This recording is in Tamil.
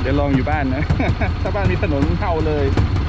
ดี๋ยวลองอยู่บ้านนะ ถ้าบ้านมีถนนเข้าเลย